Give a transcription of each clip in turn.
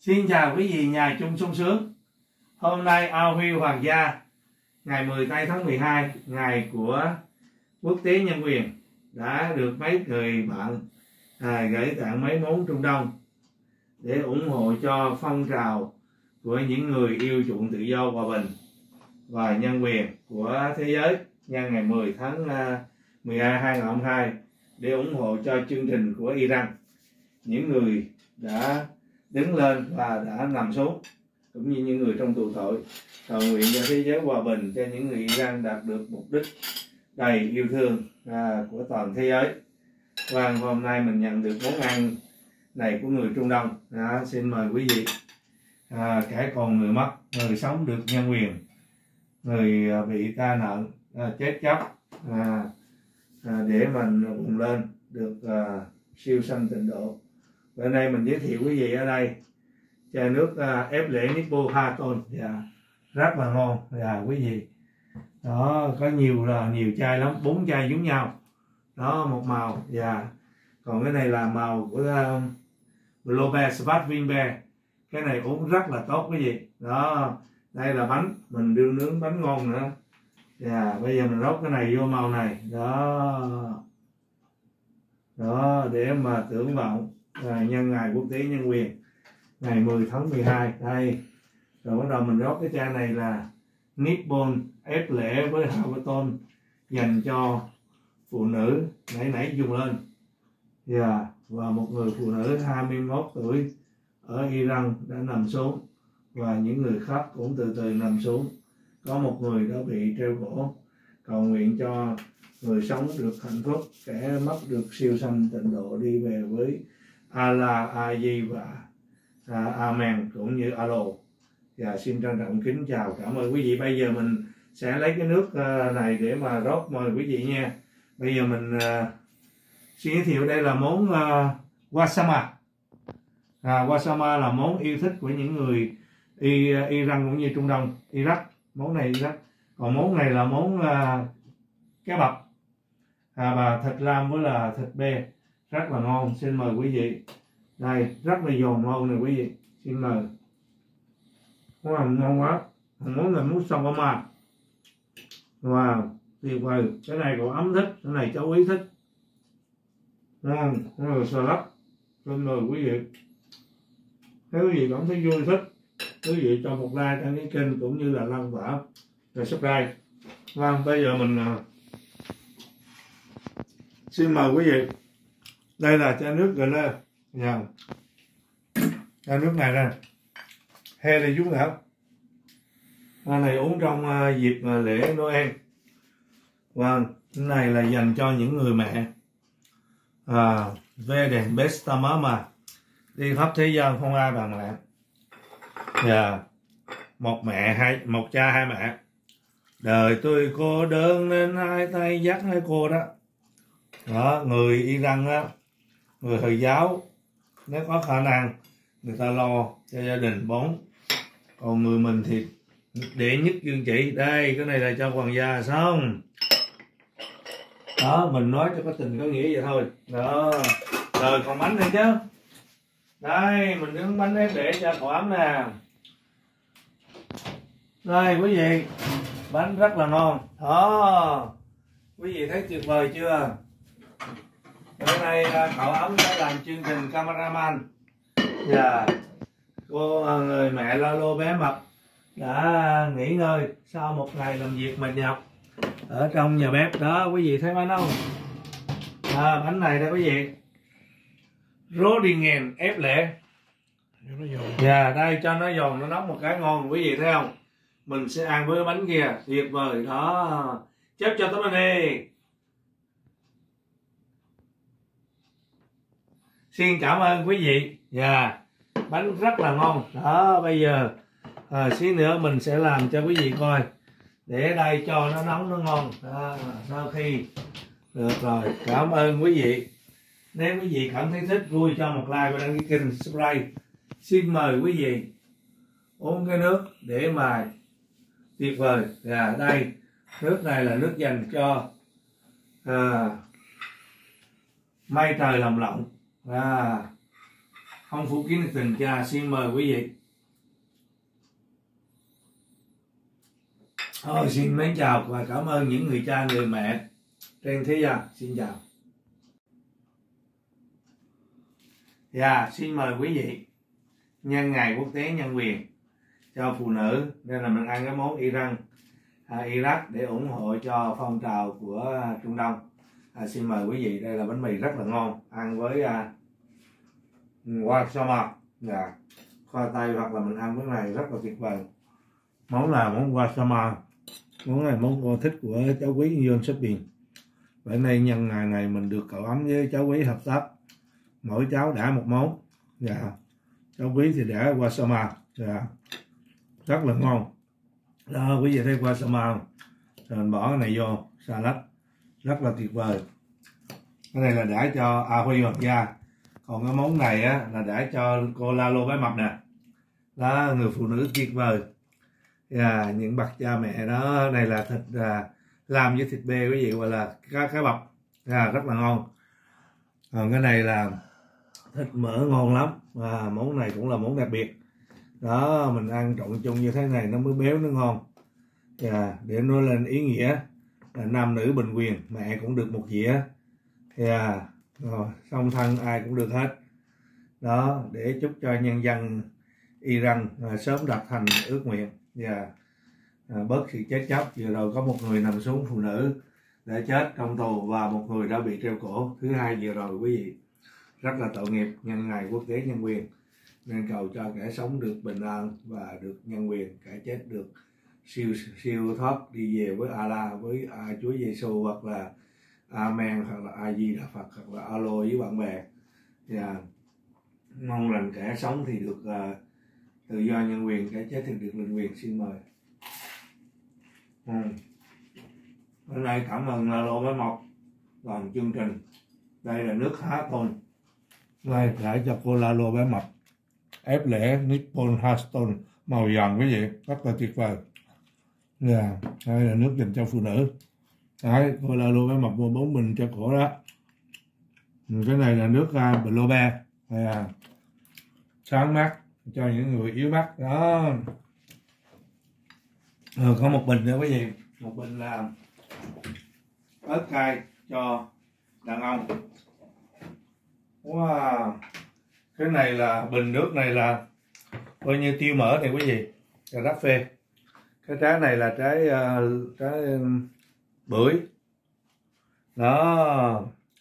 Xin chào quý vị nhà chung sung sướng. Hôm nay Ao Huy Hoàng gia ngày 10 tây tháng 12, ngày của quốc tế nhân quyền, đã được mấy người bạn gửi tặng mấy món Trung Đông để ủng hộ cho phong trào của những người yêu chuộng tự do, hòa bình và nhân quyền của thế giới nhân ngày 10 tháng 12 2022, để ủng hộ cho chương trình của Iran. Những người đã đứng lên và đã nằm xuống, cũng như những người trong tù tội, cầu nguyện cho thế giới hòa bình, cho những người Iran đạt được mục đích đầy yêu thương của toàn thế giới. Và hôm nay mình nhận được món ăn này của người Trung Đông. Xin mời quý vị, kẻ còn người mất, người sống được nhân quyền, người bị tai nạn chết chóc, để mình cùng lên được siêu sanh tịnh độ. Bữa nay mình giới thiệu quý vị ở đây chai nước ép lễ Nippo Haton, rất là ngon quý vị. Đó, có nhiều chai lắm, 4 chai giống nhau đó, một màu. Còn cái này là màu của Global Smart Vinbear. Cái này uống rất là tốt quý vị. Đó, đây là bánh mình đương nướng bánh ngon nữa. Bây giờ mình rót cái này vô màu này đó để mà tưởng vọng nhân ngày quốc tế nhân quyền ngày 10 tháng 12 đây. Rồi bắt đầu mình rót cái chai này là Nippon ép lễ với Hawaton, dành cho phụ nữ nãy dùng lên. Và một người phụ nữ 21 tuổi ở Iran đã nằm xuống, và những người khác cũng từ từ nằm xuống. Có một người đã bị treo cổ, cầu nguyện cho người sống được hạnh phúc, kẻ mất được siêu sanh tịnh độ đi về với Allah, A-di và Amen, cũng như Alo. Xin trân trọng kính chào, cảm ơn quý vị. Bây giờ mình sẽ lấy cái nước này để mà rót, mời quý vị nha. Bây giờ mình xin giới thiệu đây là món wasama. Wasama là món yêu thích của những người Iran cũng như Trung Đông, Iraq. Món này Iraq. Còn món này là món cá bập và thịt lam với là thịt bê, rất là ngon. Xin mời quý vị. Đây, rất là giòn ngon này quý vị. Xin mời. Ngon quá. Món này món shawarma. Wow, tuyệt vời. Cái này cậu ấm thích, cái này cháu Ý thích. Ngon, rồi salad. Xin mời quý vị. Nếu quý vị cảm thấy vui thích, quý vị cho một like trên cái kênh cũng như là lan tỏa và subscribe. Vâng, bây giờ mình xin mời quý vị. Đây là chai nước rồi lên. Chai nước này nè, he là dũng hả? Cái này uống trong dịp lễ Noel. Vâng, cái này là dành cho những người mẹ. Về đèn besta mama, đi khắp thế gian không ai bằng mẹ. Một cha hai mẹ. Đời tôi cô đơn nên hai tay dắt hai cô đó. Đó, người Iran á, người Hồi giáo, nếu có khả năng người ta lo cho gia đình 4. Còn người mình thì đệ nhất dương chỉ. Đây, cái này là cho hoàng gia xong. Đó, mình nói cho có tình có nghĩa vậy thôi. Đó, rồi còn bánh này chứ. Đây, mình nướng bánh ép để cho cậu ấm nè. Đây quý vị, bánh rất là ngon. Đó, quý vị thấy tuyệt vời chưa? Bữa nay cậu ấm đã làm chương trình cameraman. Cô người mẹ lo lô bé mập đã nghỉ ngơi sau một ngày làm việc mệt nhọc ở trong nhà bếp. Đó, quý vị thấy bánh không? Bánh này đây quý vị, Rodingen ép lễ. Đây cho nó giòn, nó nóng một cái ngon, quý vị thấy không? Mình sẽ ăn với bánh kia, tuyệt vời đó. Chép cho tấm anh đi. Xin cảm ơn quý vị. Bánh rất là ngon. Đó, bây giờ xíu nữa mình sẽ làm cho quý vị coi. Để đây cho nó nóng nó ngon. Sau khi được rồi, cảm ơn quý vị. Nếu quý vị cảm thấy thích, vui cho một like và đăng ký kênh, subscribe. Xin mời quý vị uống cái nước để mà tuyệt vời. Đây, nước này là nước dành cho mây trời lồng lộng. Ông Phủ Kiến Tình Cha xin mời quý vị. Xin mến chào và cảm ơn những người cha người mẹ trên thế gian. Xin chào. Xin mời quý vị nhân ngày quốc tế nhân quyền cho phụ nữ, nên là mình ăn cái món Iran, Iraq để ủng hộ cho phong trào của Trung Đông. Xin mời quý vị, đây là bánh mì rất là ngon, ăn với wasama, khoai tây, hoặc là mình ăn cái này rất là tuyệt vời. Món là món wasama, món này món con thích của cháu Quý John Shopping. Bữa nay nhân ngày này mình được cậu ấm với cháu Quý hợp tác, mỗi cháu đã một món. Cháu Quý thì đã wasama, rất là ngon. Đó, quý vị thấy wasama không? Rồi mình bỏ cái này vô salad, rất là tuyệt vời. Cái này là để cho Huy Hoàng gia. Còn cái món này á là để cho cô Lalo bé mập nè. Đó, người phụ nữ tuyệt vời. Những bậc cha mẹ đó. Này là thịt làm với thịt bê quý vị, gọi là cá bập, rất là ngon. Còn cái này là thịt mỡ ngon lắm, và món này cũng là món đặc biệt. Đó, mình ăn trộn chung như thế này nó mới béo, nó ngon. Để nó lên ý nghĩa là nam nữ bình quyền, mẹ cũng được một dĩa. Song thân ai cũng được hết. Đó, để chúc cho nhân dân Iran sớm đạt thành ước nguyện và bớt sự chết chóc. Vừa rồi có một người nằm xuống, phụ nữ đã chết trong tù, và một người đã bị treo cổ. Thứ hai vừa rồi quý vị, rất là tội nghiệp. Nhân ngày quốc tế nhân quyền nên cầu cho kẻ sống được bình an và được nhân quyền, kẻ chết được siêu thoát đi về với Allah, với Chúa Giêsu, hoặc là Amen, hoặc là A Di Đà Phật, hoặc là alo với bạn bè. Mong rằng kẻ sống thì được tự do nhân quyền, kẻ chết thì được linh quyền. Xin mời. Hôm nay cảm ơn Lalo bé mập làm chương trình. Đây là nước há tôn, đây để cho cô Lalo bé mập ép lẻ Nippon Haston màu vàng quý vị, rất là tuyệt vời. Đây là nước dành cho phụ nữ. Đấy, cô Lalo bé mập mua 4 bình cho cổ đó. Cái này là nước Blue Bear, sáng mắt cho những người yếu mắt đó. Có một bình nữa quý vị, một bình là ớt cay cho đàn ông. Wow, cái này là bình nước này là coi như tiêu mỡ này quý vị, cà ráp phê. Cái trái này là trái bưởi đó,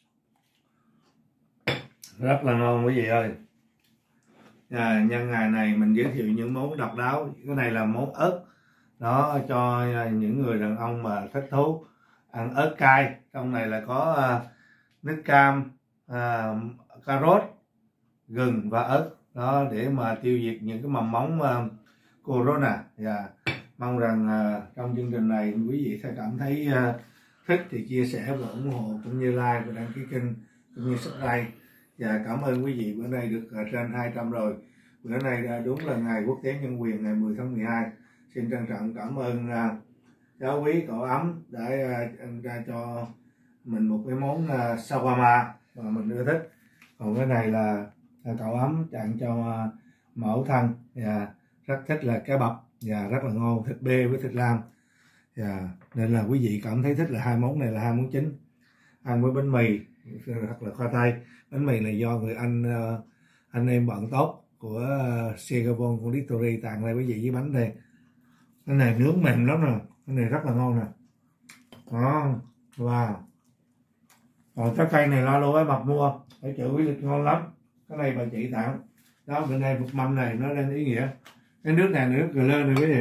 rất là ngon quý vị ơi. Nhân ngày này mình giới thiệu những món độc đáo. Cái này là món ớt đó, cho những người đàn ông mà thích thú ăn ớt cay. Trong này là có nước cam, cà rốt, gừng và ớt đó, để mà tiêu diệt những cái mầm móng corona. Mong rằng trong chương trình này quý vị sẽ cảm thấy thích thì chia sẻ và ủng hộ, cũng như like và đăng ký kênh, cũng như subscribe. Cảm ơn quý vị. Bữa nay được trên 200 rồi. Bữa nay đúng là ngày quốc tế nhân quyền, ngày 10 tháng 12. Xin trân trọng cảm ơn cháu Quý, cậu ấm đã ra cho mình một cái món shawarma mà mình ưa thích. Còn cái này là cậu ấm tặng cho mẫu thân, rất thích là cá bập, rất là ngon, thịt bê với thịt lam. Nên là quý vị cảm thấy thích là hai món này là hai món chính. Ăn với bánh mì hoặc là khoai tây. Bánh mì này do người anh em bạn tốt của Segavon Conditori tặng lại quý vị với bánh đây. Cái này nướng mềm lắm nè, cái này rất là ngon nè. Đó, wow. Còn trái cây này Lalo bé mập mua, phải chữ quý lịch ngon lắm. Cái này bà chị tặng. Đó, bên đây một mâm này nó lên ý nghĩa. Cái nước này là nước gờ lơ này quý vị.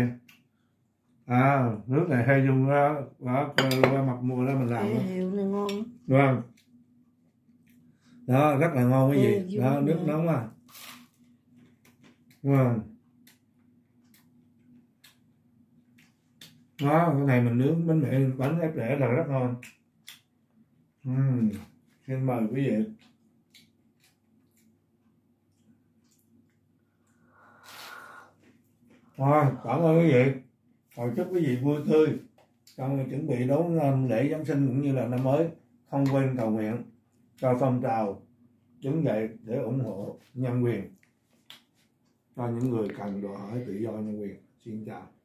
Nước này hay dùng đó, Lalo bé mập mua đó mình làm đó. Này ngon. Đúng không? Đó, rất là ngon quý vị. Đó, nước nóng à. Đúng không? Đó, cái này mình nướng bánh ép lẻ là rất ngon. Xin mời quý vị. Cảm ơn quý vị. Chúc quý vị vui tươi trong chuẩn bị đón lễ Giáng sinh cũng như là năm mới. Không quên cầu nguyện cho phong trào đứng dậy để ủng hộ nhân quyền. cho những người cần đòi hỏi tự do nhân quyền. Xin chào.